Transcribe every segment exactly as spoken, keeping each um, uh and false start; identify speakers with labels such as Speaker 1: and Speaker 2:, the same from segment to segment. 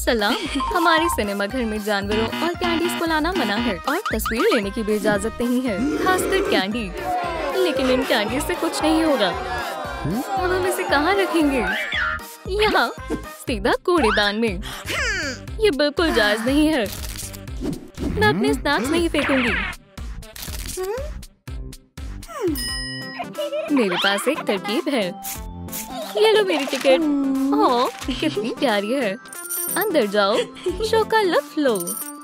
Speaker 1: सलाम। हमारे सिनेमा घर में जानवरों और कैंडीज को लाना मना है और तस्वीर लेने की भी इजाजत नहीं है, खासकर कैंडी। लेकिन इन कैंडीज से कुछ नहीं होगा। अब हम इसे कहाँ रखेंगे? यहाँ, सीधा कूड़ेदान में। ये बिल्कुल जायज नहीं है। मैं अपने स्नैक्स नहीं फेंकूंगी। मेरे पास एक तरकीब है। ये लो मेरी टिकट। ओह, कितनी प्यारी है। अंदर जाओ, शो का लुत्फ लो।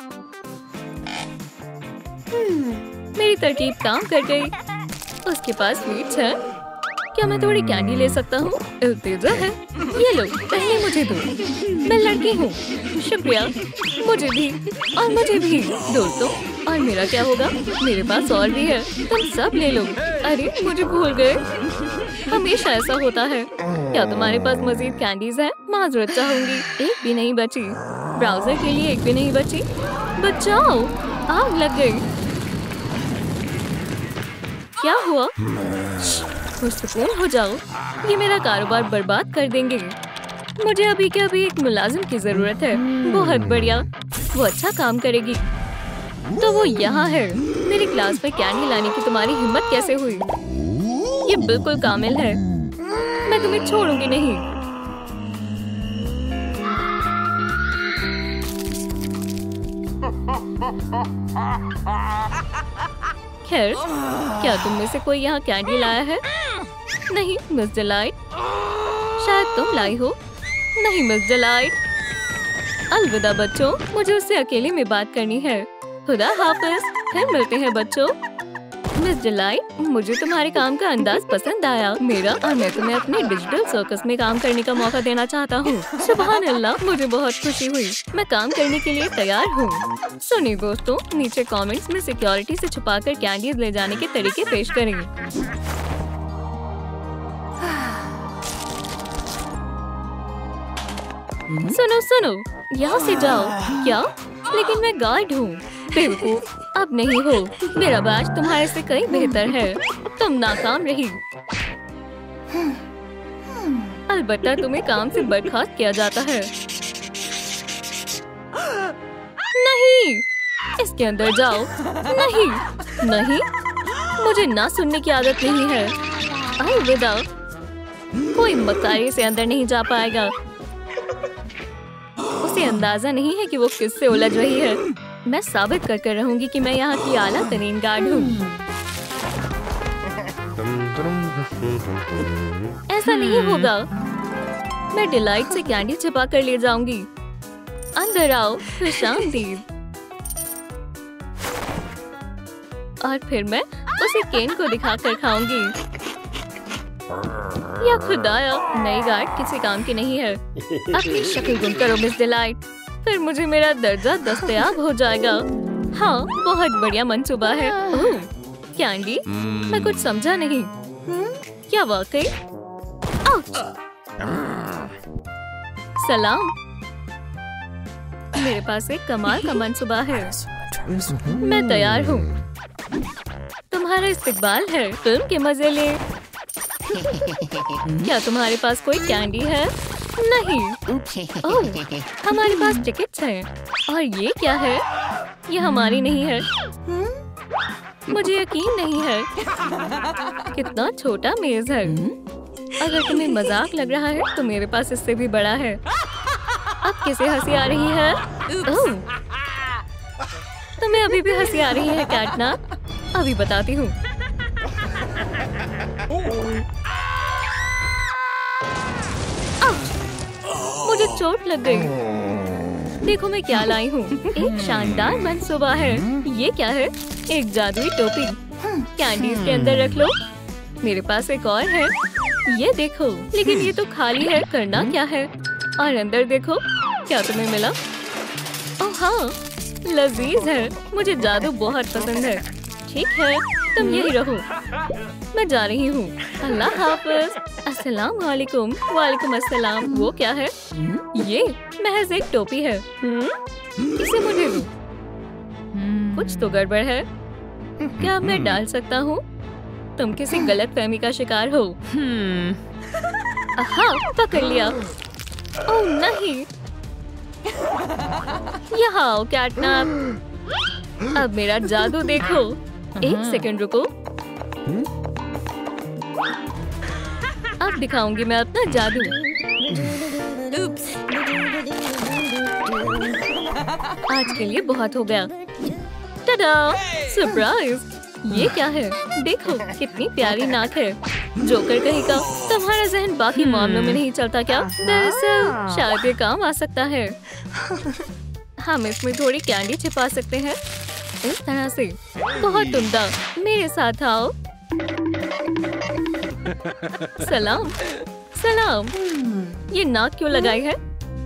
Speaker 1: मेरी तरकीब काम कर गई। उसके पास स्वीट्स है। क्या मैं थोड़ी कैंडी ले सकता हूँ? इल्तिजा है। ये लो, पहले मुझे दो। मैं लड़की हूँ। शुक्रिया। मुझे भी और मुझे भी। दोस्तों, और मेरा क्या होगा? मेरे पास और भी है। तुम सब ले लो। अरे, मुझे भूल गए। हमेशा ऐसा होता है। क्या तुम्हारे पास मजीद कैंडीज है? माजरत चाहूंगी। एक भी नहीं बची। ब्राउजर के लिए एक भी नहीं बची। बचाओ, आग लग गई। क्या हुआ? पुरसुकून हो जाओ। ये मेरा कारोबार बर्बाद कर देंगे। मुझे अभी के अभी एक मुलाजिम की जरूरत है। बहुत बढ़िया, वो अच्छा काम करेगी। तो वो यहाँ है। मेरी क्लास में कैंडी लाने की तुम्हारी हिम्मत कैसे हुई? ये बिल्कुल कामिल है। मैं तुम्हें छोड़ूंगी नहीं। खैर, क्या तुम में से कोई यहाँ कैंडी लाया है? नहीं मिस डिलाइट। शायद तुम लाई हो। नहीं मिस डिलाइट। अलविदा बच्चों, मुझे उससे अकेले में बात करनी है। खुदा हाफिज, फिर मिलते हैं बच्चों। मिस डिलाइट, मुझे तुम्हारे काम का अंदाज पसंद आया। मेरा और मैं तुम्हें अपने डिजिटल सर्कस में काम करने का मौका देना चाहता हूँ। सुभान अल्लाह, मुझे बहुत खुशी हुई। मैं काम करने के लिए तैयार हूँ। सुनिए दोस्तों, नीचे कमेंट्स में सिक्योरिटी से छुपाकर कैंडीज ले जाने के तरीके पेश करें। सुनो सुनो, यहाँ से जाओ। क्या? लेकिन मैं गार्ड हूँ। बेवकूफ, अब नहीं हो। मेरा बैच तुम्हारे से कहीं बेहतर है। तुम नाकाम रही। अलबत्ता तुम्हें काम से बर्खास्त किया जाता है। नहीं, इसके अंदर जाओ। नहीं नहीं, मुझे ना सुनने की आदत नहीं है। अलविदा। कोई मकारी से अंदर नहीं जा पाएगा। उसे अंदाजा नहीं है कि वो किससे उलझ रही है। मैं साबित कर कर रहूंगी कि मैं यहाँ की आला तरीन गार्ड हूँ। ऐसा नहीं होगा। मैं डिलाइट से कैंडी छिपा कर ले जाऊंगी। अंदर आओ, खुशामदीद। और फिर मैं उसे केन को दिखाकर खाऊंगी। या खुदाया, नई गार्ड किसी काम की नहीं है। अपनी शक्ल गुम करो मिस डिलाइट, फिर मुझे मेरा दर्जा दस्तयाब हो जाएगा। हाँ, बहुत बढ़िया मंसूबा है। ओह, कैंडी, मैं कुछ समझा नहीं। क्या वाकई? आउच! सलाम। मेरे पास एक कमाल का मंसूबा है। मैं तैयार हूँ। तुम्हारा इस्तकबाल है। फिल्म के मजे ले। क्या तुम्हारे पास कोई कैंडी है? नहीं। ओह, हमारे पास टिकट्स हैं। और ये क्या है? ये हमारी नहीं है। मुझे यकीन नहीं है। कितना छोटा मेज है। अगर तुम्हें मजाक लग रहा है तो मेरे पास इससे भी बड़ा है। अब किसे हंसी आ रही है? ओह, तुम्हें अभी भी हंसी आ रही है कैटनप? अभी बताती हूँ। मुझे चोट लग गई। देखो मैं क्या लाई हूँ। एक शानदार मंसूबा है। ये क्या है? एक जादुई टोपी। कैंडीज के अंदर रख लो। मेरे पास एक और है। ये देखो। लेकिन ये तो खाली है। करना क्या है? और अंदर देखो। क्या तुम्हें मिला? ओह हाँ, लजीज है। मुझे जादू बहुत पसंद है। ठीक है, तुम यही रहो। मैं जा रही हूँ। अल्लाह हाफ़िज़। अस्सलाम वालेकुम। वालेकुम अस्सलाम। वो क्या है? ये महज एक टोपी है। इसे मुझे दो। कुछ तो गड़बड़ है। क्या मैं डाल सकता हूँ? तुम किसी गलत फहमी का शिकार हो। हाँ, पकड़ लिया। ओह नहीं, यहाँ आओ कैटनैप। अब मेरा जादू देखो। एक सेकंड रुको। अब दिखाऊंगी मैं अपना जादू। आज के लिए बहुत हो गया। टाडा! सरप्राइज! ये क्या है? देखो कितनी प्यारी नाक है। जोकर कहीं का। तुम्हारा जहन बाकी मामलों में नहीं चलता क्या? दरअसल शायद ये काम आ सकता है। हम इसमें थोड़ी कैंडी छिपा सकते हैं इस तरह से। बहुत उम्दा। मेरे साथ आओ। सलाम सलाम। ये नाक क्यों लगाई है?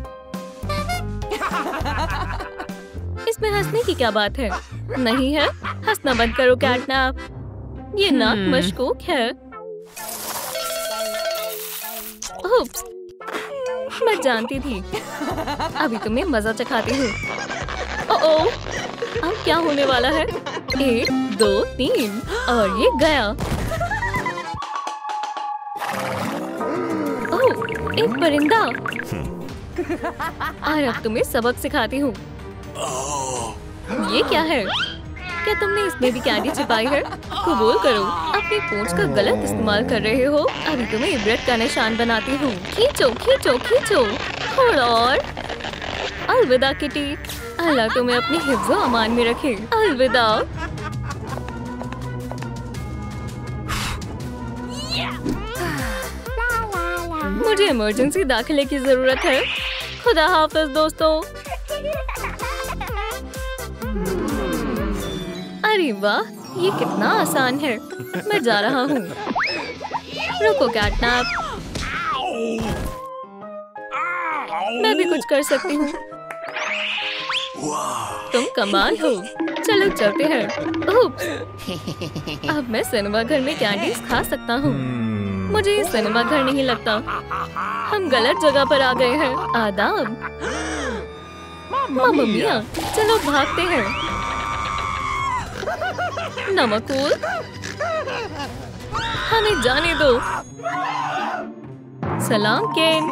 Speaker 1: इसमें हंसने की क्या बात है? नहीं है। हंसना बंद करो कैटनैप। ये नाक मशकूक है। उप्स, मैं जानती थी। अभी तुम्हें मजा चखाती हूँ। ओह, अब क्या होने वाला है? एक, दो, तीन और ये गया। ओह, एक परिंदा। और अब तुम्हें सबक सिखाती हूँ। ये क्या है? क्या तुमने इसमें भी कैंडी छिपाई है? कबूल करो, अपनी पूंछ का गलत इस्तेमाल कर रहे हो। अभी तुम्हें इबरत का निशान बनाती हूँ। खींचो खींचो खींचो। थोड़ा और। अलविदा किटी। अल्लाह तुम्हें अपने हिफ्ज़ो अमान में रखे। अलविदा। मुझे इमरजेंसी दाखिले की जरूरत है। खुदा हाफिज दोस्तों। अरे वाह, ये कितना आसान है। मैं जा रहा हूँ। रुको कैटनैप, मैं भी कुछ कर सकती हूँ। तुम कमाल हो। चलो चलते हैं। अब मैं सिनेमा घर में कैंडीज खा सकता हूँ। मुझे ये सिनेमा घर नहीं लगता। हम गलत जगह पर आ गए हैं। आदाब। मामा मिया, चलो भागते हैं। नमकूल, हमें जाने दो। सलाम केन।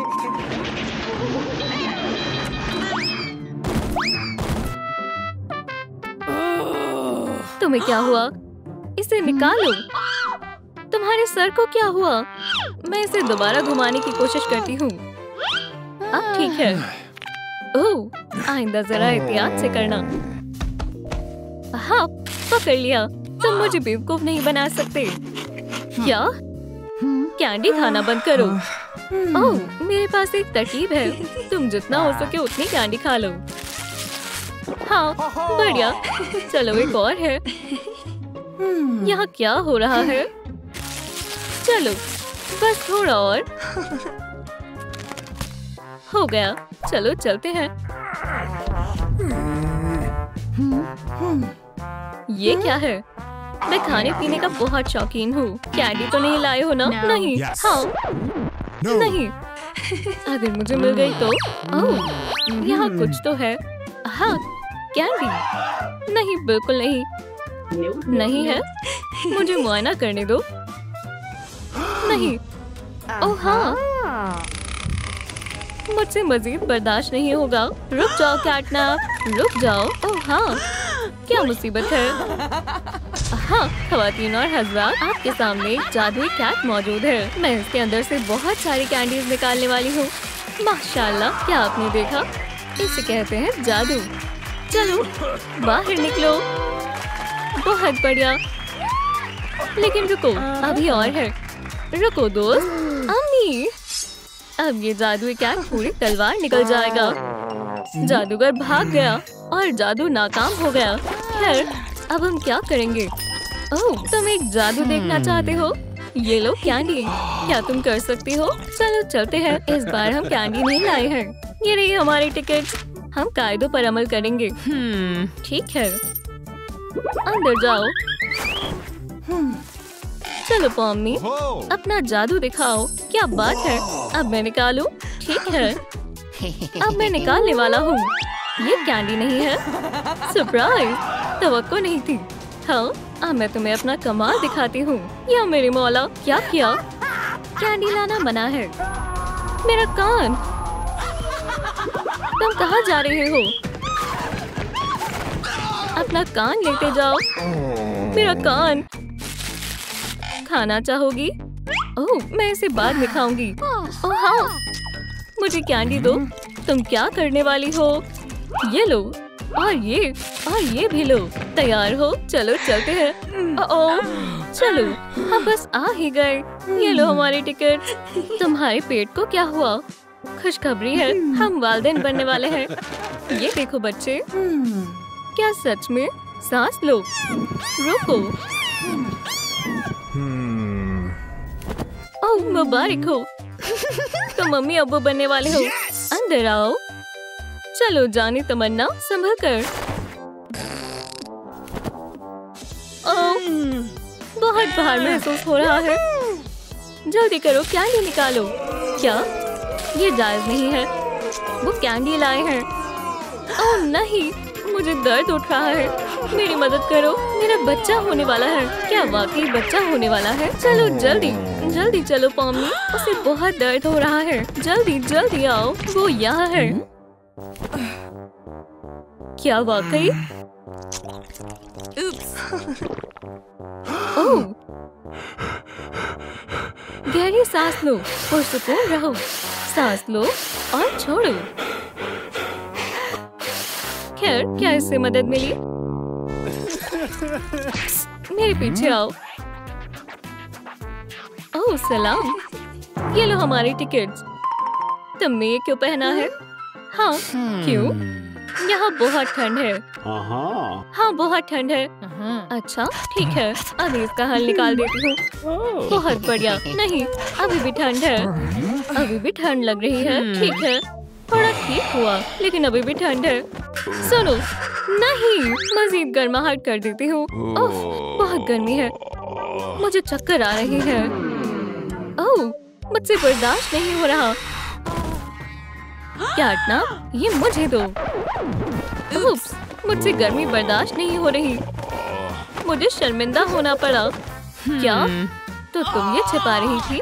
Speaker 1: तुम्हें क्या हुआ? इसे निकालो। तुम्हारे सर को क्या हुआ? मैं इसे दोबारा घुमाने की कोशिश करती हूँ। अब ठीक है। ओह, आइंदा जरा एहतियात से करना। हाँ, पकड़ लिया। तुम मुझे बेवकूफ नहीं बना सकते। क्या? कैंडी खाना बंद करो। ओह, मेरे पास एक तरकीब है। तुम जितना हो सके उतनी कैंडी खा लो। हाँ, बढ़िया। चलो एक और है। यहाँ क्या हो रहा है? चलो, बस थोड़ा और। हो गया। चलो चलते हैं। ये क्या है? मैं खाने पीने का बहुत शौकीन हूँ। कैंडी तो नहीं लाए हो ना?
Speaker 2: No.
Speaker 1: नहीं।
Speaker 2: Yes.
Speaker 1: हाँ।
Speaker 2: No.
Speaker 1: नहीं। अगर मुझे मिल गई तो? ओह, यहाँ कुछ तो है। हाँ, कैंडी। नहीं, बिल्कुल नहीं। नहीं है। मुझे मुआयना करने दो। नहीं। ओह हाँ, मुझसे मजीद बर्दाश्त नहीं होगा। रुक जाओ कैटनैप, रुक जाओ। ओह हाँ, क्या मुसीबत है? हाँ, ख़वातीन और हज़रात, आपके सामने एक जादुई कैट मौजूद है। मैं इसके अंदर से बहुत सारी कैंडीज निकालने वाली हूँ। माशाल्लाह, क्या आपने देखा? इसे कहते हैं जादू। चलो बाहर निकलो। बहुत बढ़िया। लेकिन रुको, अभी और है। रुको दोस्त। अम्मी, अब ये जादुई कैट पूरी तलवार निकल जाएगा। जादूगर भाग गया और जादू नाकाम हो गया। खैर, अब हम क्या करेंगे? ओह, तुम एक जादू देखना चाहते हो? ये लो कैंडी। क्या तुम कर सकती हो? चलो चलते हैं। इस बार हम कैंडी नहीं लाए हैं। ये रही हमारी टिकट। हम कायदों पर अमल करेंगे। ठीक है, अंदर जाओ। चलो पॉम्मी, अपना जादू दिखाओ। क्या बात है? अब मैं निकालूं? ठीक है, अब मैं निकालने वाला हूँ। ये कैंडी नहीं है। सरप्राइज, तवक्को नहीं थी। हाँ, अब मैं तुम्हें अपना कमाल दिखाती हूँ। या मेरी मौला, क्या किया? कैंडी लाना मना है। मेरा कान। तुम तुम कहाँ जा रहे हो? अपना कान लेते जाओ। मेरा कान। खाना चाहोगी? ओह, मैं इसे बाद में खाऊंगी। ओह हाँ, मुझे कैंडी दो। तुम क्या करने वाली हो? ये लो, और ये और ये भी लो। तैयार हो? चलो चलते हैं। ओह, चलो, हम बस आ ही गए। ये लो हमारी टिकट। तुम्हारे पेट को क्या हुआ? खुशखबरी है, हम वालिदैन बनने वाले हैं। ये देखो बच्चे। क्या सच में? सांस लो। रुको। ओह, मुबारक हो। तुम मम्मी अब्बू बनने वाले हो। अंदर आओ। चलो जाने तमन्ना, संभल कर। ओह, बहुत बाहर महसूस हो रहा है। जल्दी करो, कैंडी निकालो। क्या? ये जायज नहीं है। वो कैंडी लाए हैं। ओह नहीं, मुझे दर्द उठ रहा है। मेरी मदद करो, मेरा बच्चा होने वाला है। क्या वाकई बच्चा होने वाला है? चलो जल्दी जल्दी चलो पॉम्नी, उसे बहुत दर्द हो रहा है। जल्दी जल्दी आओ, वो यहाँ है। क्या वाकई? ओह, गहरी सांस लो और सुकून रहो। सांस लो और छोड़ो। खैर, क्या इससे मदद मिली? मेरे पीछे आओ। ओह सलाम, ये लो हमारी टिकट्स। तुमने ये क्यों पहना है? हाँ, क्यों? यहाँ बहुत ठंड है। हाँ, बहुत ठंड है। अच्छा, ठीक है, अभी इसका हल निकाल देती हूँ। बहुत बढ़िया। नहीं, अभी भी ठंड है। अभी भी ठंड लग रही है। ठीक है, थोड़ा ठीक हुआ, लेकिन अभी भी ठंड है। सुनो, नहीं, मजीद गर्माहट कर देती हूँ। ओह, बहुत गर्मी है। मुझे चक्कर आ रही है। ओह, मुझसे बर्दाश्त नहीं हो रहा। कैटना, ये मुझे दो। उप्स, मुझसे गर्मी बर्दाश्त नहीं हो रही। मुझे शर्मिंदा होना पड़ा। क्या? तो तुम ये छिपा रही थी?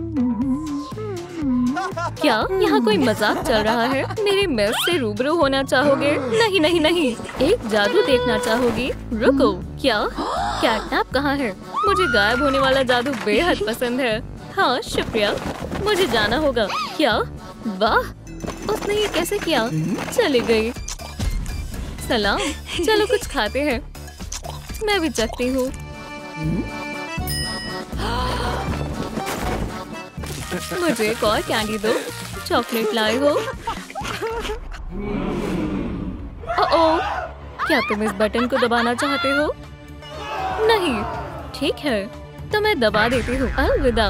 Speaker 1: क्या यहाँ कोई मजाक चल रहा है? मेरे मेस से रूबरू होना चाहोगे? नहीं नहीं नहीं, एक जादू देखना चाहोगी? रुको, क्या? कैटनैप कहाँ है? मुझे गायब होने वाला जादू बेहद पसंद है। हाँ, शुक्रिया, मुझे जाना होगा। क्या? वाह, उसने ये कैसे किया? चली गई। सलाम, चलो कुछ खाते हैं। मैं भी चखती हूँ। मुझे एक और कैंडी दो। चॉकलेट लाए हो? ओह, क्या तुम इस बटन को दबाना चाहते हो? नहीं, ठीक है, तो मैं दबा देती हूँ। अलविदा।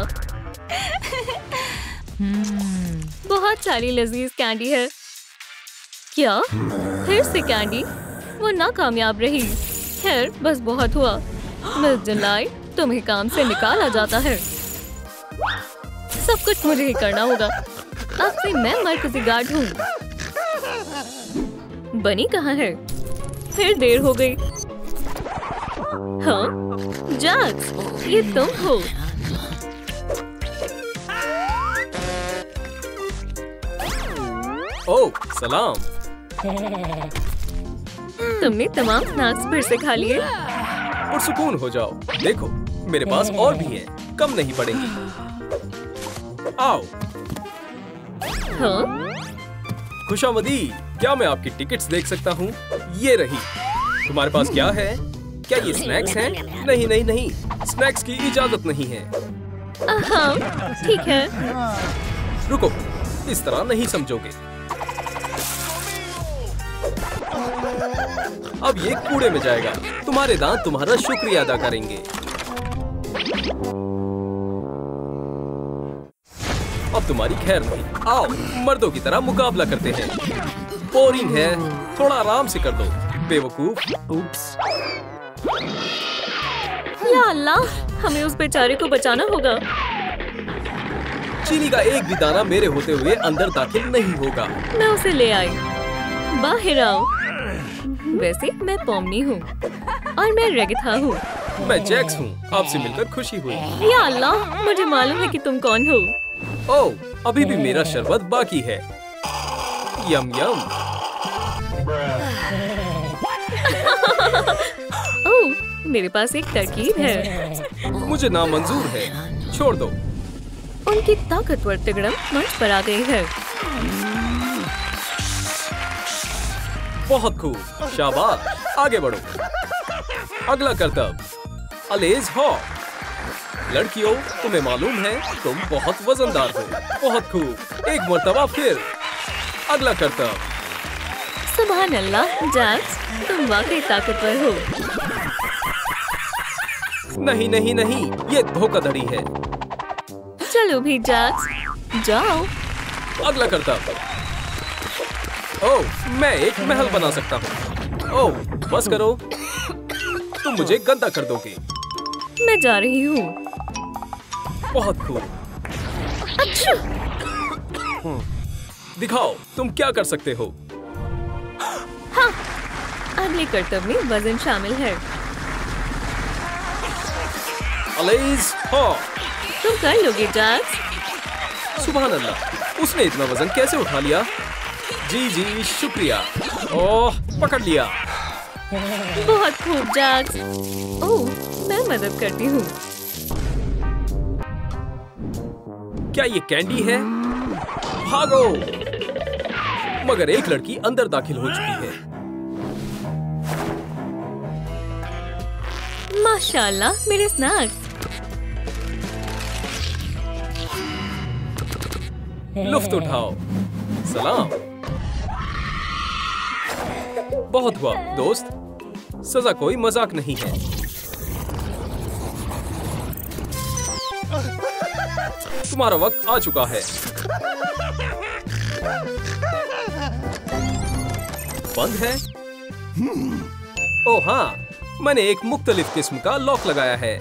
Speaker 1: बहुत सारी लजीज कैंडी है। क्या? फिर से कैंडी? वो नाकामयाब रही। खैर, बस बहुत हुआ। मिस जुलाई, तुम्हें काम से निकाला जाता है। सब कुछ मुझे ही करना होगा। अब से मैं मरकजी गार्ड हूँ। बनी कहाँ है? फिर देर हो गई। हाँ, जैक्स, ये तुम हो।
Speaker 2: ओह, सलाम।
Speaker 1: तुमने तमाम स्नैक्स फिर से खा लिए?
Speaker 2: पुरसुकून हो जाओ। देखो, मेरे पास और भी हैं, कम नहीं पड़ेंगी। आओ।
Speaker 1: हाँ?
Speaker 2: खुशामदी, क्या मैं आपकी टिकट्स देख सकता हूँ? ये रही। तुम्हारे पास क्या है? क्या ये स्नैक्स हैं? नहीं नहीं नहीं, स्नैक्स की इजाजत नहीं है।
Speaker 1: हाँ, ठीक है।
Speaker 2: रुको, इस तरह नहीं समझोगे। अब ये कूड़े में जाएगा। तुम्हारे दांत तुम्हारा शुक्रिया अदा करेंगे। अब तुम्हारी खैर नहीं। आओ, मर्दों की तरह मुकाबला करते हैं। बोरिंग है, थोड़ा आराम से कर दो, बेवकूफ। उप्स।
Speaker 1: या अल्लाह, हमें उस बेचारे को बचाना होगा।
Speaker 2: चीनी का एक भी दाना मेरे होते हुए अंदर दाखिल नहीं होगा।
Speaker 1: मैं उसे ले आई। बाहर आओ। वैसे मैं पॉम्नी हूँ और मैं रेगिथा हूँ।
Speaker 2: मैं जैक्स हूँ। आपसे मिलकर खुशी हुई।
Speaker 1: या अल्लाह, मुझे मालूम है कि तुम कौन हो।
Speaker 2: ओह, अभी भी मेरा शरबत बाकी है। यम यम।
Speaker 1: ओह, मेरे पास एक तरकीब है।
Speaker 2: मुझे नामंजूर है, छोड़ दो।
Speaker 1: उनकी ताकतवर तिगड़म मंच पर आ गई है।
Speaker 2: बहुत खूब, शाबाश, आगे बढ़ो। अगला करतब, अलेज हॉक। लड़कियों, तुम्हें मालूम है तुम बहुत वजनदार हो। बहुत खूब, एक मर्तबा फिर। अगला करतब,
Speaker 1: सुभान अल्लाह, जैक्स, तुम वाकई ताकतवर हो।
Speaker 2: नहीं नहीं नहीं, ये धोखाधड़ी है।
Speaker 1: चलो भी जैक्स, जाओ।
Speaker 2: अगला करतब, ओह, मैं एक महल बना सकता हूँ। ओह, बस करो, तुम मुझे गंदा कर दोगे।
Speaker 1: मैं जा रही हूँ।
Speaker 2: बहुत खूब।
Speaker 1: अच्छा,
Speaker 2: दिखाओ तुम क्या कर सकते हो।
Speaker 1: हाँ, अगले कर्तव्य में वजन शामिल है।
Speaker 2: अलेज हॉक।
Speaker 1: तुम कर लोगे जैक्स।
Speaker 2: सुभान अल्लाह, उसने इतना वजन कैसे उठा लिया? जी जी शुक्रिया। ओह, पकड़ लिया।
Speaker 1: बहुत खूब जैक्स। ओह, मैं मदद करती हूँ।
Speaker 2: क्या ये कैंडी है? भागो! मगर एक लड़की अंदर दाखिल हो चुकी है।
Speaker 1: माशाल्लाह, मेरे स्नैक्स।
Speaker 2: लुफ्त उठाओ। सलाम। बहुत हुआ दोस्त, सजा कोई मजाक नहीं है। तुम्हारा वक्त आ चुका है। बंद है? ओह हाँ, मैंने एक मुख्तलिफ किस्म का लॉक लगाया है।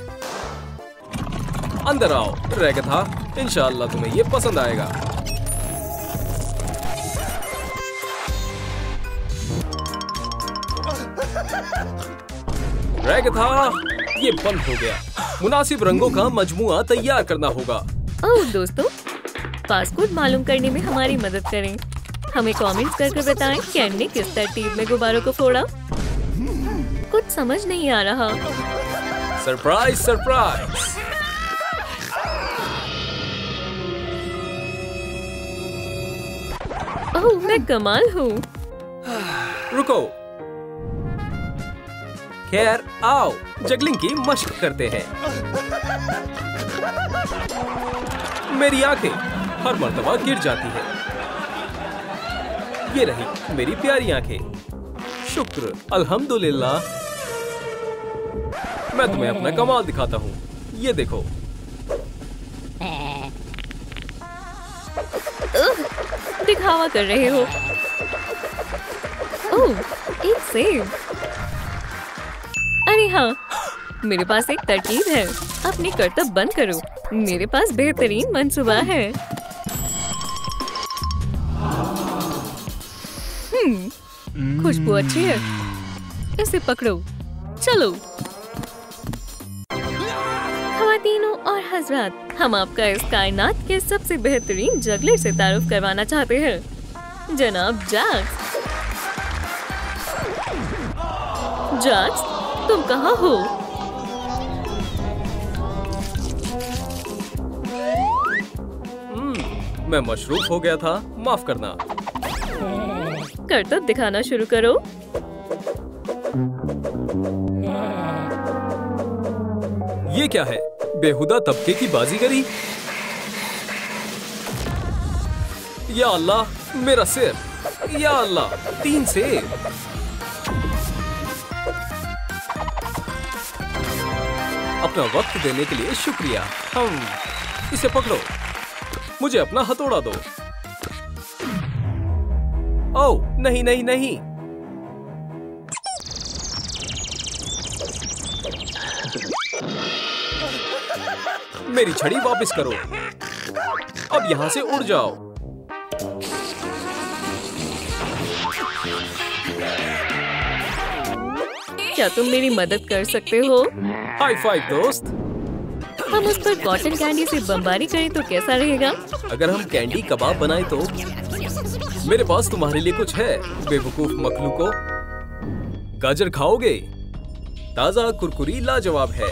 Speaker 2: अंदर आओ रैगथा, इंशाअल्लाह तुम्हें ये पसंद आएगा। रैगथा, ये बंद हो गया। मुनासिब रंगों का मजमुआ तैयार करना होगा।
Speaker 1: ओह दोस्तों, पासकोड मालूम करने में हमारी मदद करें। हमें कमेंट्स करके बताएं कि हमने किस तरतीब में गुब्बारों को फोड़ा। कुछ समझ नहीं आ रहा।
Speaker 2: Surprise surprise.
Speaker 1: ओह, मैं कमाल हूँ।
Speaker 2: रुको, खैर आओ जगलिंग की मशक करते हैं। मेरी आंखें हर मर्तबा गिर जाती है। ये रही मेरी प्यारी आंखें। शुक्र अल्हम्दुलिल्लाह। मैं तुम्हें अपना कमाल दिखाता हूँ। ये देखो।
Speaker 1: उह, दिखावा कर रहे हो। ओह, एक सेब। अरे हाँ, मेरे पास एक तरकीब है। अपनी करतब बंद करो, मेरे पास बेहतरीन मंसूबा है। हम्म, खुशबू अच्छी है। इसे पकड़ो, चलो। ख़वातीनों और हज़रात, हम आपका इस कायनात के सबसे बेहतरीन जगलर से तारुफ करवाना चाहते हैं, जनाब जैक्स। जैक्स, तुम कहाँ हो?
Speaker 2: मैं मशरूफ हो गया था, माफ करना।
Speaker 1: करतब दिखाना शुरू करो।
Speaker 2: ये क्या है? बेहुदा तबके की बाजीगरी। या अल्लाह, मेरा सिर। या अल्लाह, तीन सेब। अपना वक्त देने के लिए शुक्रिया। हम इसे पकड़ो, मुझे अपना हथौड़ा दो। ओह नहीं नहीं नहीं। मेरी छड़ी वापस करो। अब यहाँ से उड़ जाओ।
Speaker 1: क्या तुम मेरी मदद कर सकते हो?
Speaker 2: हाई फाइव दोस्त।
Speaker 1: हम उस पर कॉटन कैंडी से बमबारी करें तो कैसा रहेगा?
Speaker 2: अगर हम कैंडी कबाब बनाए तो मेरे पास तुम्हारे लिए कुछ है, बेवकूफ मखलूको। गाजर खाओगे? ताजा कुरकुरी लाजवाब है।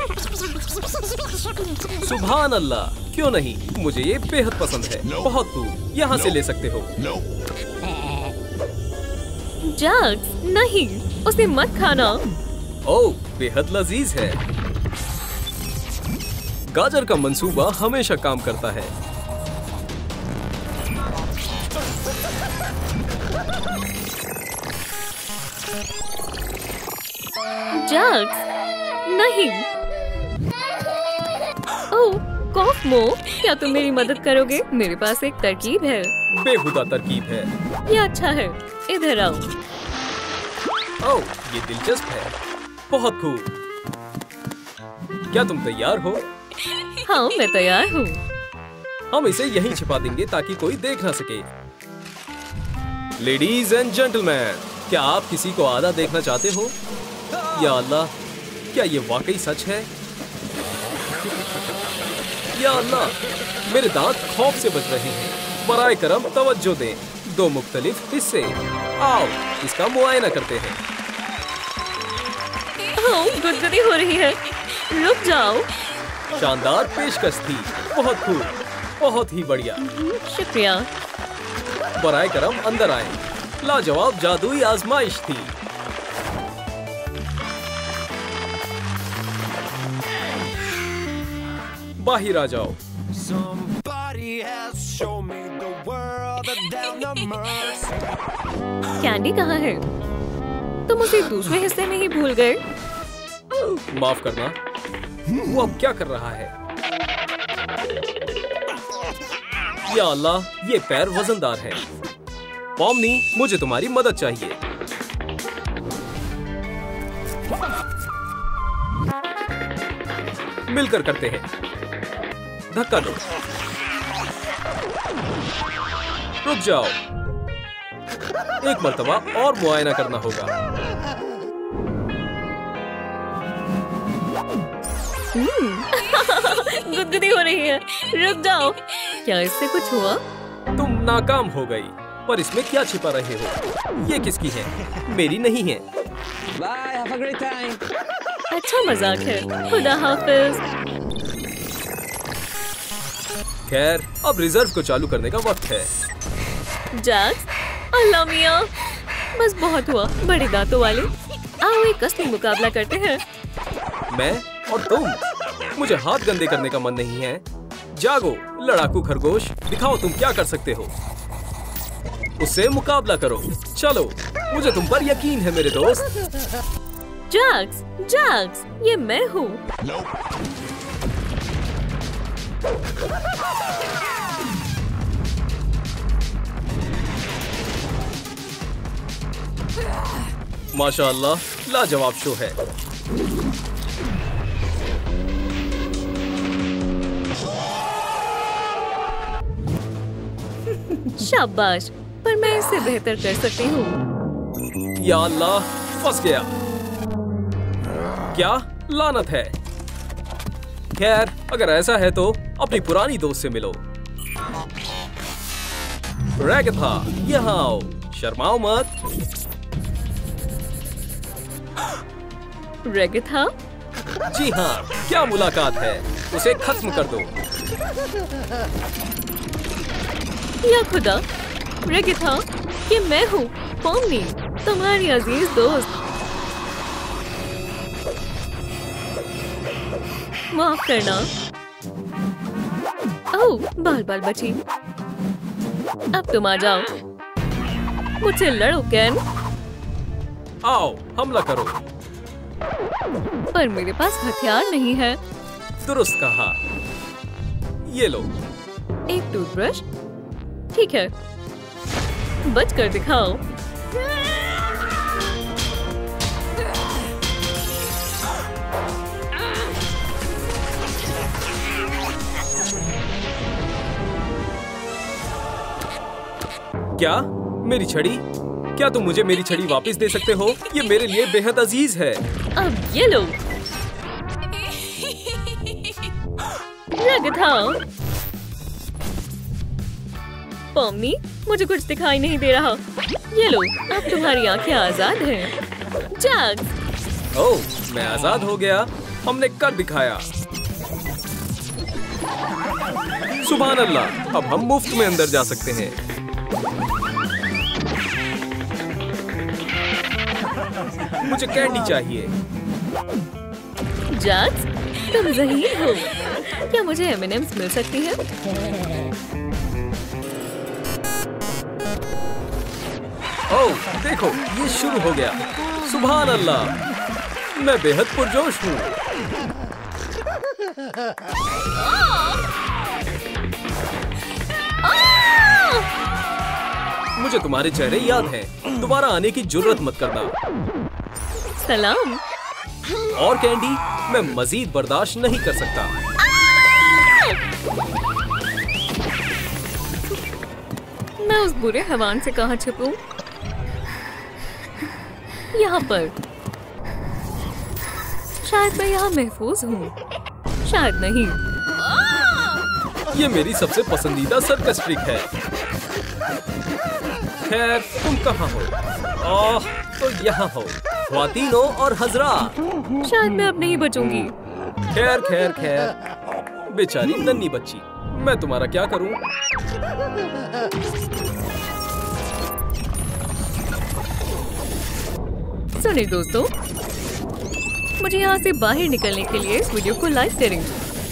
Speaker 2: सुभान अल्लाह, क्यों नहीं, मुझे ये बेहद पसंद है। बहुत खूब, यहाँ से ले सकते हो।
Speaker 1: जग्स, नहीं, उसे मत खाना।
Speaker 2: ओह, बेहद लजीज है। गाजर का मंसूबा हमेशा काम करता है।
Speaker 1: जग्स, नहीं। ओह, कॉफमो, क्या तुम मेरी मदद करोगे? मेरे पास एक तरकीब है।
Speaker 2: बेहुदा तरकीब है।
Speaker 1: ये अच्छा है, इधर आओ।
Speaker 2: ओह, ये दिलचस्प है। बहुत खूब। क्या तुम तैयार हो?
Speaker 1: हाँ, मैं तैयार हूँ।
Speaker 2: हम इसे यहीं छिपा देंगे ताकि कोई देख ना सके। लेडीज एंड जेंटलमैन, क्या आप किसी को आधा देखना चाहते हो? या अल्लाह, क्या ये वाकई सच है? या अल्लाह, मेरे दांत खौफ से बज रहे हैं। बराए करम तवज्जो दें। दो मुख्तलिफ हिस्से। आओ, इसका मुआयना करते हैं।
Speaker 1: ओह, गुदगुदी हो रही है। रुक जाओ।
Speaker 2: शानदार पेशकश थी। बहुत खूब, बहुत ही बढ़िया।
Speaker 1: शुक्रिया।
Speaker 2: बराए करम अंदर आए। लाजवाब जादुई आजमाइश थी। बाहर आ जाओ।
Speaker 1: कैंडी कहाँ है? तुम उसे दूसरे हिस्से में ही भूल गए।
Speaker 2: माफ करना, वो अब क्या कर रहा है? या अल्लाह, ये पैर वजनदार है। पॉमनी, मुझे तुम्हारी मदद चाहिए। मिलकर करते हैं। धक्का दो। रुक जाओ। एक मर्तबा और मुआयना करना होगा।
Speaker 1: गुदगुदी हो रही है। रुक जाओ। क्या इससे कुछ हुआ?
Speaker 2: तुम नाकाम हो गई। पर इसमें क्या छिपा रहे हो? ये किसकी है? मेरी नहीं है।
Speaker 3: Bye, have a great time.
Speaker 1: अच्छा मजाक है। खुदा हाफिज।
Speaker 2: खैर, अब रिजर्व को चालू करने का वक्त है।
Speaker 1: जग्स, अल्लाह मियाँ, बस बहुत हुआ। बड़े दांतों वाले, आओ एक असली मुकाबला करते हैं।
Speaker 2: मैं और तुम? मुझे हाथ गंदे करने का मन नहीं है। जागो लड़ाकू खरगोश, दिखाओ तुम क्या कर सकते हो। उससे मुकाबला करो। चलो, मुझे तुम पर यकीन है मेरे दोस्त।
Speaker 1: जग्स, जग्स, ये मैं हूँ।
Speaker 2: माशाअल्लाह, लाजवाब शो है।
Speaker 1: शाबाश, पर मैं इससे बेहतर कर सकती हूँ।
Speaker 2: या अल्लाह, फंस गया। क्या लानत है। खैर, अगर ऐसा है तो अपनी पुरानी दोस्त से मिलो। रैगथा, यहाँ आओ, शर्माओ मत।
Speaker 1: रेगिथा?
Speaker 2: जी हाँ, क्या मुलाकात है। उसे खत्म कर दो।
Speaker 1: या खुदा, रेगिथा, ये मैं हूँ, पॉमनी, तुम्हारी अजीज दोस्त। माफ करना। ओह, बाल बाल बची। अब तुम आ जाओ। मुझसे लड़ो कैन।
Speaker 2: आओ, हमला करो।
Speaker 1: पर मेरे पास हथियार नहीं है।
Speaker 2: दुरुस्त कहा। ये लो।
Speaker 1: एक टूथब्रश? ठीक है, बच कर दिखाओ।
Speaker 2: क्या? मेरी छड़ी? क्या तुम मुझे मेरी छड़ी वापस दे सकते हो? ये मेरे लिए बेहद अजीज है।
Speaker 1: अब ये लो। रग था। पॉम्नी, मुझे कुछ दिखाई नहीं दे रहा। ये लो, अब तुम्हारी आंखें आजाद हैं। जैक्स!
Speaker 2: ओह, मैं आजाद हो गया। हमने कर दिखाया। सुभान अल्लाह, अब हम मुफ्त में अंदर जा सकते हैं। मुझे कैंडी चाहिए।
Speaker 1: जैक्स, तुम ज़हीन हो। क्या मुझे एम एंड एम्स मिल सकती है?
Speaker 2: ओह, देखो, ये शुरू हो गया। सुभान अल्लाह, मैं बेहद पुरजोश हूँ। मुझे तुम्हारे चेहरे याद हैं। दोबारा आने की जुर्रत मत करना।
Speaker 1: सलाम।
Speaker 2: और कैंडी, मैं मजीद बर्दाश्त नहीं कर सकता।
Speaker 1: मैं उस बुरे हैवान से कहाँ छुपूं? यहाँ पर। शायद मैं यहाँ महफूज हूँ। शायद नहीं।
Speaker 2: ये मेरी सबसे पसंदीदा सर्कस ट्रिक है। खैर, तुम कहाँ हो? ओह, तो यहाँ हो। ख्वातीनो और हजरात।
Speaker 1: शायद मैं अब नहीं बचूंगी।
Speaker 2: खैर खैर खैर, बेचारी नन्ही बच्ची, मैं तुम्हारा क्या करूं?
Speaker 1: सुनिए दोस्तों, मुझे यहाँ से बाहर निकलने के लिए इस वीडियो को लाइक करें।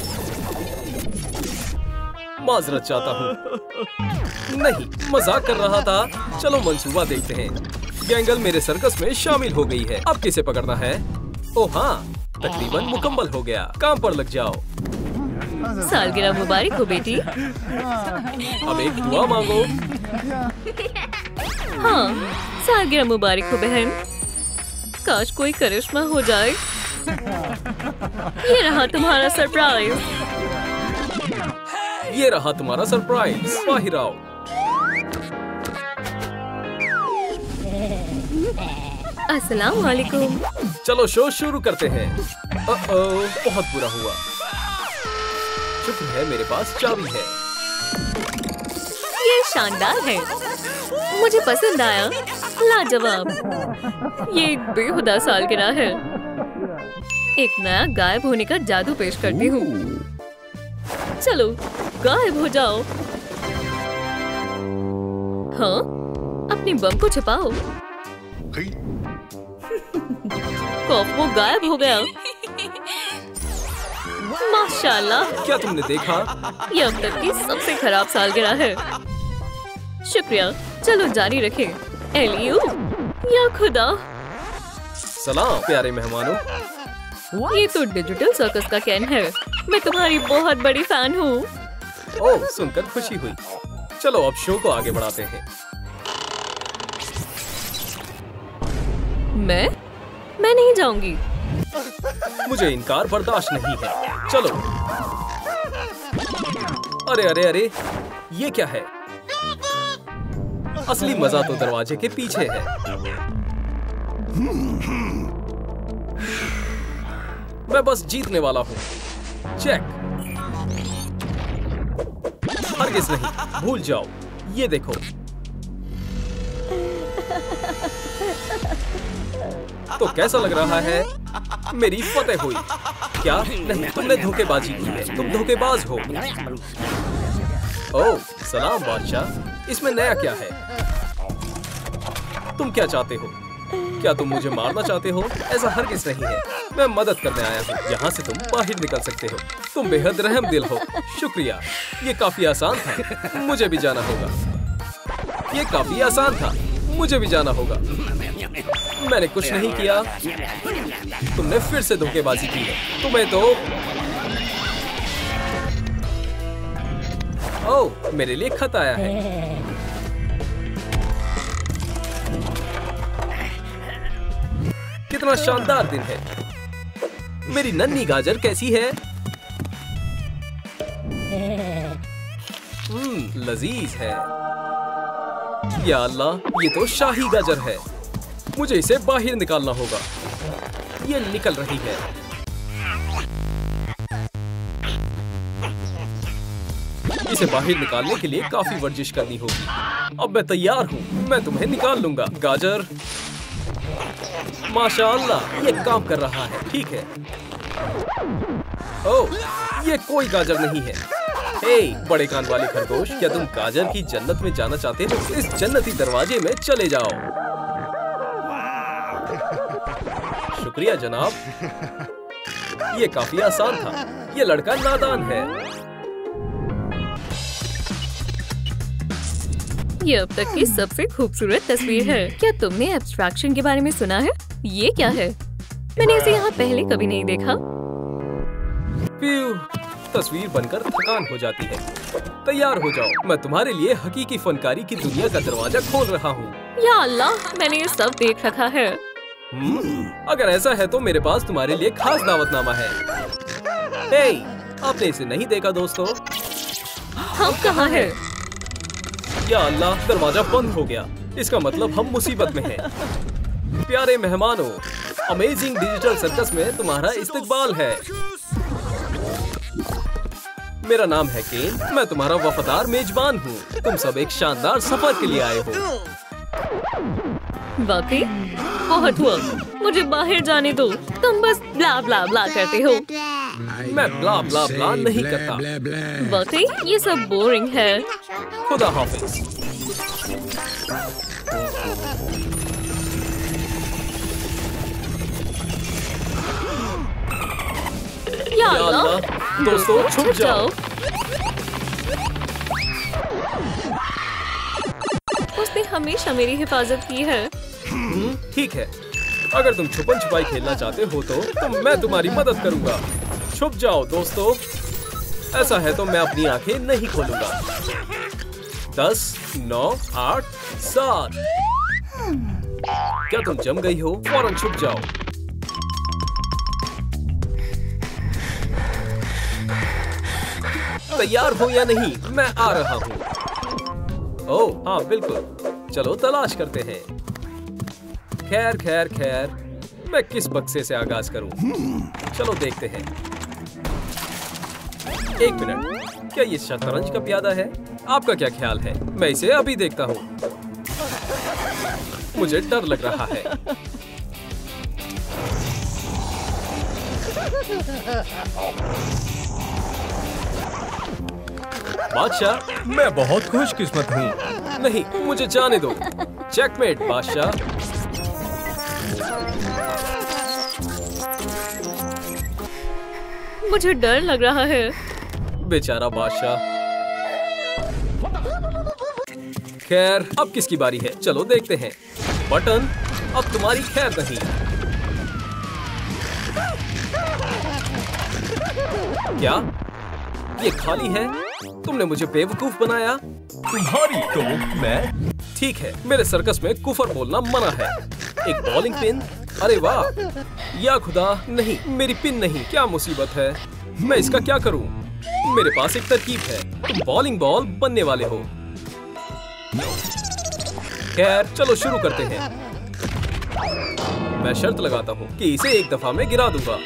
Speaker 2: माजरत चाहता हूँ। नहीं, मजाक कर रहा था। चलो मंसूबा देखते हैं। गैंगल मेरे सर्कस में शामिल हो गई है। अब किसे पकड़ना है? ओह हाँ, तकरीबन मुकम्मल हो गया। काम पर लग जाओ।
Speaker 1: सालगिरह मुबारक हो बेटी।
Speaker 2: अब एक दुआ मांगो।
Speaker 1: हाँ, सालगिरह मुबारक हो बहन। काश कोई करिश्मा हो जाए। ये रहा तुम्हारा सरप्राइज।
Speaker 2: ये रहा तुम्हारा सरप्राइज। बाहर आओ।
Speaker 1: अस्सलाम वालेकुम।
Speaker 2: चलो शो शुरू करते हैं। ओ, बहुत बुरा हुआ। शुक्र है मेरे पास चाबी है।
Speaker 1: ये शानदार है। मुझे पसंद आया। लाजवाब। ये एक बेहुदा सालगिरह है। एक नया गायब होने का जादू पेश करती हूँ। चलो गायब हो जाओ। हाँ, अपनी बम को छिपाओ। कॉफ वो गायब हो गया। माशाल्लाह।
Speaker 2: क्या तुमने देखा?
Speaker 1: ये अब तक की सबसे खराब सालगिरह है। शुक्रिया। चलो जारी रखें। एलियो या खुदा।
Speaker 2: सलाम प्यारे मेहमानों।
Speaker 1: ये तो डिजिटल सर्कस का कैन है। मैं तुम्हारी बहुत बड़ी फैन हूँ।
Speaker 2: ओह, सुनकर खुशी हुई। चलो अब शो को आगे बढ़ाते हैं।
Speaker 1: मैं मैं नहीं जाऊंगी।
Speaker 2: मुझे इनकार बर्दाश्त नहीं है। चलो। अरे अरे अरे, ये क्या है? असली मजा तो दरवाजे के पीछे है। मैं बस जीतने वाला हूँ। चेक। हरगिज़ नहीं, भूल जाओ। ये देखो। तो कैसा लग रहा है? मेरी फतेह हुई। क्या? नहीं, तुमने धोखेबाजी की है। तुम धोखेबाज हो। ओह, सलाम बादशाह। इसमें नया क्या है? तुम क्या चाहते हो? क्या तुम मुझे मारना चाहते हो? ऐसा हरगिज़ नहीं है। मैं मदद करने आया हूँ। यहाँ से तुम बाहर निकल सकते हो। तुम बेहद रहम दिल हो। शुक्रिया। ये काफी आसान था। मुझे भी जाना होगा। ये काफी आसान था। मुझे भी जाना होगा। मैंने कुछ नहीं किया। तुमने फिर से धोखेबाजी की है। तुम्हें तो ओह, मेरे लिए खत आया है। कितना शानदार दिन है। मेरी नन्ही गाजर कैसी है? हम्म, लजीज है। या अल्लाह, ये तो शाही गाजर है। मुझे इसे बाहर निकालना होगा। ये निकल रही है। इसे बाहर निकालने के लिए काफी वर्जिश करनी होगी। अब मैं तैयार हूँ, मैं तुम्हें निकाल लूंगा। गाजर, माशाअल्लाह, ये काम कर रहा है। ठीक है। ओह, ये कोई गाजर नहीं है। हे, बड़े कान वाले खरगोश, क्या तुम गाजर की जन्नत में जाना चाहते हो? इस जन्नती दरवाजे में चले जाओ। शुक्रिया जनाब। ये काफी आसान था। ये लड़का नादान है।
Speaker 1: ये अब तक की सबसे खूबसूरत तस्वीर है। क्या तुमने एब्स्ट्रैक्शन के बारे में सुना है? ये क्या है? मैंने इसे यहाँ पहले कभी नहीं देखा।
Speaker 2: प्यू, तस्वीर बनकर थकान हो जाती है। तैयार हो जाओ, मैं तुम्हारे लिए हकीकी फनकारी की दुनिया का दरवाजा खोल रहा हूँ।
Speaker 1: या अल्लाह, मैंने ये सब देख रखा है।
Speaker 2: हम्म, अगर ऐसा है तो मेरे पास तुम्हारे लिए खास दावतनामा है। हे, आपने इसे नहीं देखा दोस्तों?
Speaker 1: हम कहाँ है?
Speaker 2: या अल्लाह, दरवाजा बंद हो गया। इसका मतलब हम मुसीबत में हैं। प्यारे मेहमानों, अमेजिंग डिजिटल सर्कस में तुम्हारा इस्तकबाल है। मेरा नाम है केन, मैं तुम्हारा वफादार मेजबान हूँ। तुम सब एक शानदार सफर के लिए आए हो।
Speaker 1: वाकई बहुत हुआ, मुझे बाहर जाने दो। तुम बस ब्ला ब्ला ब्ला करते हो।
Speaker 2: मैं ब्ला ब्ला ब्ला नहीं करता।
Speaker 1: वाकई ये सब बोरिंग है।
Speaker 2: खुदा हाफिज।
Speaker 1: या
Speaker 2: या
Speaker 1: अल्लाह,
Speaker 2: अल्लाह, दोस्तों छुप जाओ।
Speaker 1: उसने हमेशा मेरी हिफाजत की है।
Speaker 2: हम्म, ठीक है। अगर तुम छुपन छुपाई खेलना चाहते हो तो, तो मैं तुम्हारी मदद करूंगा। छुप जाओ दोस्तों। ऐसा है तो मैं अपनी आंखें नहीं खोलूंगा। दस, नौ, आठ, सात। क्या तुम जम गई हो? फौरन छुप जाओ। तैयार हो या नहीं? मैं आ रहा हूँ। ओह हाँ बिल्कुल, चलो तलाश करते हैं। खैर खैर खैर, मैं किस बक्से से आगाज करूं? चलो देखते हैं। एक मिनट, क्या ये शतरंज का प्यादा है? आपका क्या ख्याल है? मैं इसे अभी देखता हूँ। मुझे डर लग रहा है। बादशाह, मैं बहुत खुशकिस्मत हूँ। नहीं, मुझे जाने दो। चेकमेट बादशाह।
Speaker 1: मुझे डर लग रहा है।
Speaker 2: बेचारा बादशाह। खैर, अब किसकी बारी है? चलो देखते हैं। बटन, अब तुम्हारी खैर नहीं। क्या ये खाली है? तुमने मुझे बेवकूफ बनाया। तुम्हारी तो मैं। ठीक है, मेरे सर्कस में कुफर बोलना मना है। एक बॉलिंग पिन? अरे वाह। या खुदा, नहीं, मेरी पिन नहीं। क्या मुसीबत है? मैं इसका क्या करूं? मेरे पास एक तरकीब है। तुम बॉलिंग बॉल बनने वाले हो। खैर, चलो शुरू करते हैं। मैं शर्त लगाता हूँ कि इसे एक दफा में गिरा दूंगा।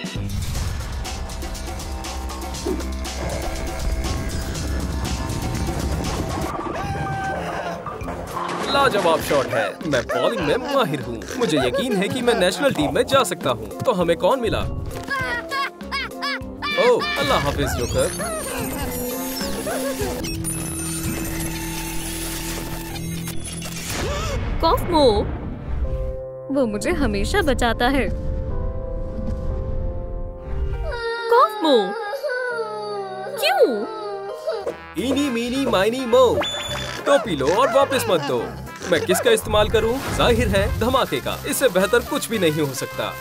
Speaker 2: लाजवाब शॉट है। मैं बॉलिंग में माहिर हूँ। मुझे यकीन है कि मैं नेशनल टीम में जा सकता हूँ। तो हमें कौन मिला? ओह, अल्लाह हाफिज जोकर।
Speaker 1: कॉफमो, वो मुझे हमेशा बचाता है। कॉफमो, क्यों?
Speaker 2: इनी मीनी माइनी मो। टोपी लो और वापस मत दो। मैं किसका इस्तेमाल करूं? जाहिर है धमाके का। इससे बेहतर कुछ भी नहीं हो सकता।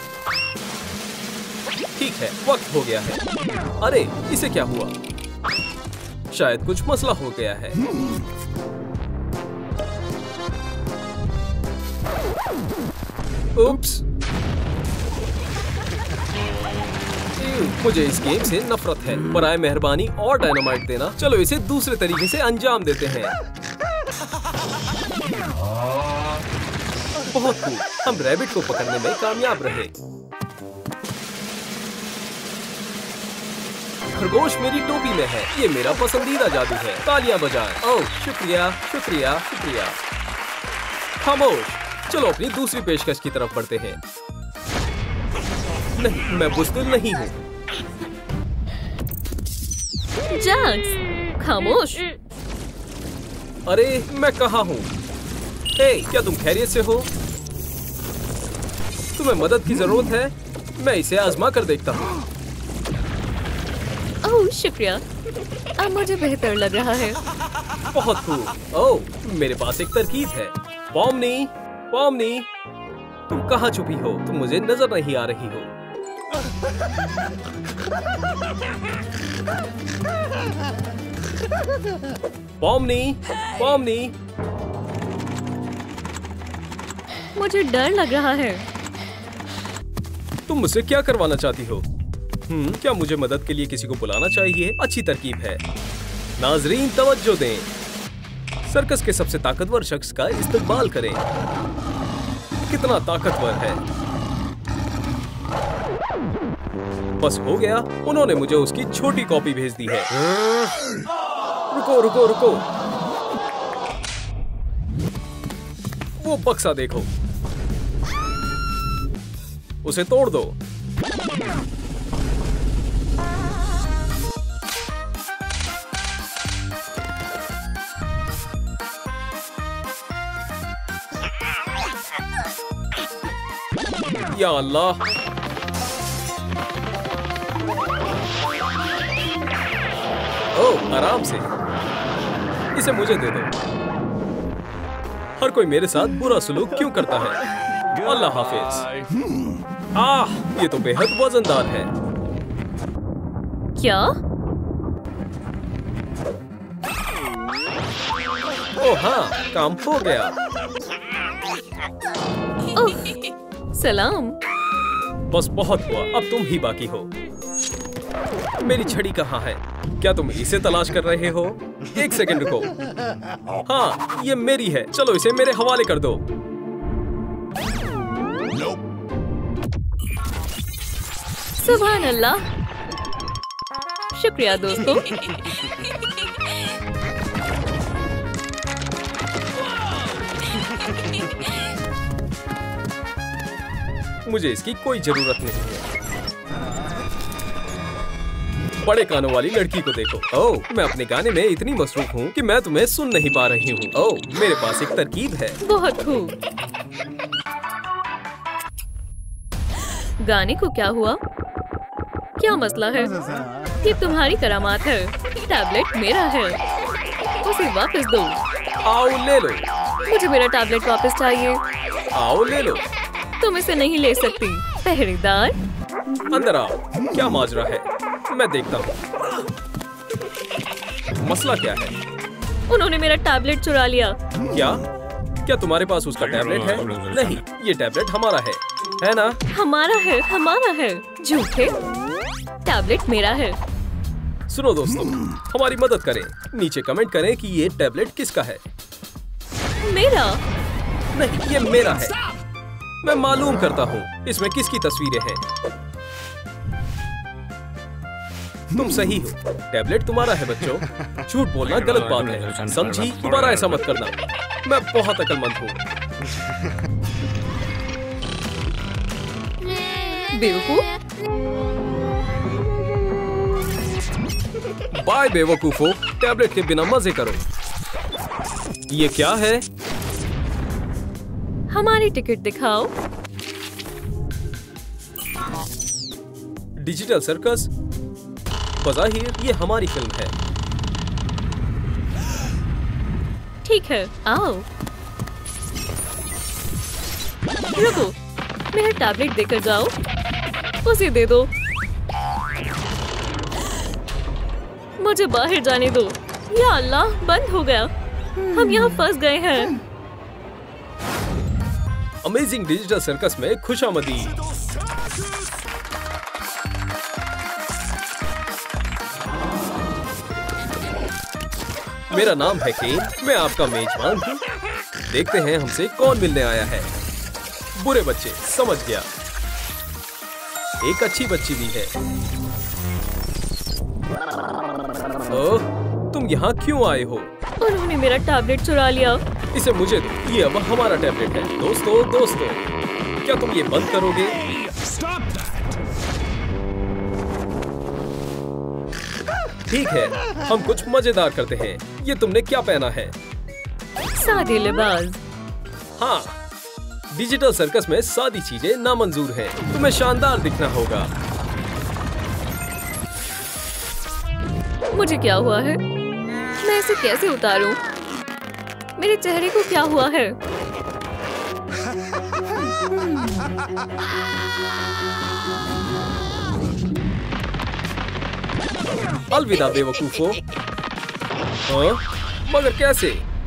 Speaker 2: ठीक है, वक्त हो गया है। अरे, इसे क्या हुआ? शायद कुछ मसला हो गया है। उप्स। मुझे इस गेम से नफरत है। बराए मेहरबानी और डायनामाइट देना। चलो इसे दूसरे तरीके से अंजाम देते हैं। बहुत खूब, हम रैबिट को पकड़ने में कामयाब रहे। खरगोश मेरी टोपी में है। ये मेरा पसंदीदा जादू है। तालियां बजाएं। ओह शुक्रिया शुक्रिया शुक्रिया। खामोश, चलो अपनी दूसरी पेशकश की तरफ बढ़ते हैं। नहीं, मैं बुज़दिल नहीं हूँ।
Speaker 1: जैक्स, खामोश।
Speaker 2: अरे मैं कहाँ हूँ? हे, क्या तुम खैरियत से हो? तुम्हें मदद की जरूरत है? मैं इसे आजमा कर देखता हूँ।
Speaker 1: ओह शुक्रिया, अब मुझे बेहतर लग रहा है।
Speaker 2: बहुत खूब। ओह, मेरे पास एक तरकीब है। पॉमनी, पॉमनी, तुम कहाँ छुपी हो? तुम मुझे नजर नहीं आ रही हो। पॉमनी, पॉमनी,
Speaker 1: मुझे डर लग रहा है।
Speaker 2: तुम मुझसे क्या करवाना चाहती हो? हम्म, क्या मुझे मदद के लिए किसी को बुलाना चाहिए? अच्छी तरकीब है। नाजरीन तवज्जो दें। सर्कस के सबसे ताकतवर शख्स का इस्तकबाल करें। कितना ताकतवर है। बस हो गया। उन्होंने मुझे उसकी छोटी कॉपी भेज दी है। रुको रुको रुको, वो बक्सा देखो, उसे तोड़ दो। या अल्लाह, ओह आराम से, इसे मुझे दे दो। हर कोई मेरे साथ बुरा सलूक क्यों करता है? अल्लाह हाफिज। आह, ये तो बेहद वजनदार है।
Speaker 1: क्या?
Speaker 2: ओह हाँ, काम हो गया।
Speaker 1: ओह, सलाम।
Speaker 2: बस बहुत हुआ, अब तुम ही बाकी हो। मेरी छड़ी कहाँ है? क्या तुम इसे तलाश कर रहे हो? एक सेकंड रुको। हाँ, ये मेरी है। चलो इसे मेरे हवाले कर दो।
Speaker 1: सुभान अल्लाह। शुक्रिया दोस्तों।
Speaker 2: मुझे इसकी कोई जरूरत नहीं है। बड़े कानों वाली लड़की को देखो। ओह, मैं अपने गाने में इतनी मसरूफ हूँ कि मैं तुम्हें सुन नहीं पा रही हूँ। ओह, मेरे पास एक तरकीब है।
Speaker 1: बहुत खूब। गाने को क्या हुआ? क्या मसला है? ये तुम्हारी करामात है। टैबलेट मेरा है, उसे वापस दो।
Speaker 2: आओ ले लो।
Speaker 1: मुझे मेरा टैबलेट वापस चाहिए।
Speaker 2: आओ ले लो।
Speaker 1: तुम इसे नहीं ले सकती। पहरेदार,
Speaker 2: अंदर आओ। क्या माजरा है? मैं देखता हूँ। मसला क्या है?
Speaker 1: उन्होंने मेरा टैबलेट चुरा लिया।
Speaker 2: क्या? क्या तुम्हारे पास उसका टैबलेट है? नहीं, ये टैबलेट हमारा है, है ना?
Speaker 1: हमारा है, हमारा है। झूठे, टैबलेट मेरा है।
Speaker 2: सुनो दोस्तों, हमारी मदद करें। नीचे कमेंट करें कि ये टैबलेट किसका है।
Speaker 1: मेरा
Speaker 2: नहीं, ये मेरा है। मैं मालूम करता हूँ इसमें किसकी तस्वीरें हैं। तुम सही हो, टैबलेट तुम्हारा है बच्चों। झूठ बोलना गलत बात है, समझी? दोबारा ऐसा मत करना। मैं बहुत अक्लमंद हूँ।
Speaker 1: बेवकूफ।
Speaker 2: बाय बेवकूफो, टैबलेट के बिना मजे करो। ये क्या है?
Speaker 1: हमारी टिकट दिखाओ।
Speaker 2: Digital circus. बज़ाहिर ये हमारी फिल्म है।
Speaker 1: ठीक है, आओ। रुको, मेरा टैबलेट देकर जाओ। उसे दे दो। मुझे बाहर जाने दो। या अल्लाह, बंद हो गया। हम यहाँ फंस गए हैं।
Speaker 2: अमेजिंग डिजिटल सर्कस में खुशामदीद। मेरा नाम है केन, मैं आपका मेजबान हूँ। देखते हैं हमसे कौन मिलने आया है। बुरे बच्चे, समझ गया। एक अच्छी बच्ची भी है। ओह, तुम यहाँ क्यों आए हो?
Speaker 1: उन्होंने मेरा टैबलेट चुरा लिया।
Speaker 2: इसे मुझे दो, ये अब हमारा टैबलेट है। दोस्तों दोस्तों, क्या तुम ये बंद करोगे? ठीक है, हम कुछ मजेदार करते हैं। ये तुमने क्या पहना है?
Speaker 1: सादे लिबास।
Speaker 2: हाँ, डिजिटल सर्कस में सादी चीजें नामंजूर हैं। तुम्हें शानदार दिखना होगा।
Speaker 1: मुझे क्या हुआ है? मैं इसे कैसे उतारूं? मेरे चेहरे को क्या हुआ है?
Speaker 2: अलविदा बेवकूफो। हाँ? मगर कैसे?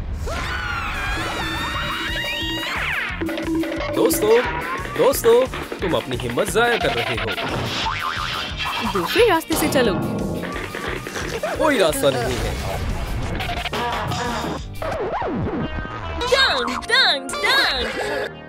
Speaker 2: दोस्तों, दोस्तों, तुम अपनी हिम्मत जाया कर रहे हो।
Speaker 1: दूसरे रास्ते से चलो।
Speaker 2: कोई रास्ता नहीं है।
Speaker 1: Dance, dance, dance.